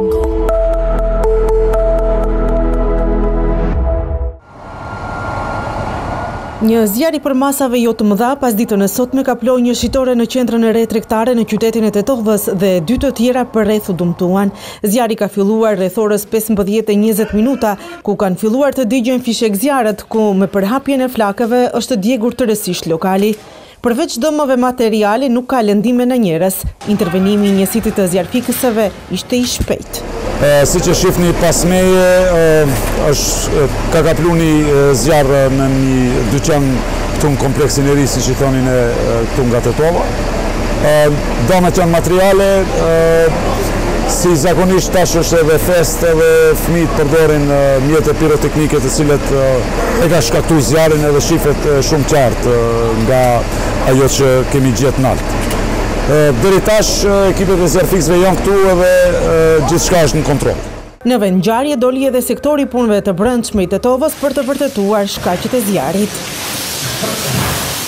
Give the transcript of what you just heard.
Një zjarr I përmasave jo të mëdha pas ditën e sotme ka ploj një shitore në qendrën e re tregtare në qytetin e Tetovës dhe 2 të tjera për rreth u dëmtuan. Zjarri ka filluar rreth orës 15:20 minuta, ku kanë filluar të digjen fishek zjarret, ku me përhapjen e flakëve është djegur tërësisht lokali. Përveç dëmeve materiale nuk ka lëndime në njerëz. Intervenimi I njësitit të zjarrfikësve ishte I shpejtë. Si që shifni pas meje, ka kaplu një zjarë në një dyqan këtu në kompleksin e ri, si që thonin këtu nga Tetova. Damet janë materiale, si zakonisht tash është edhe fest edhe fëmijët përdorin mjete piroteknike të cilët e ka shkaktu zjarrin edhe shifet shumë qartë nga ajo që kemi gjetë nalt. Deri tash ekipet e zjarrfikësve janë këtu edhe gjithçka është në kontroll. Në vend ngjarje doli edhe sektori punëve të brendshme I Tetovës për të vërtetuar shkaqjet e zjarrit.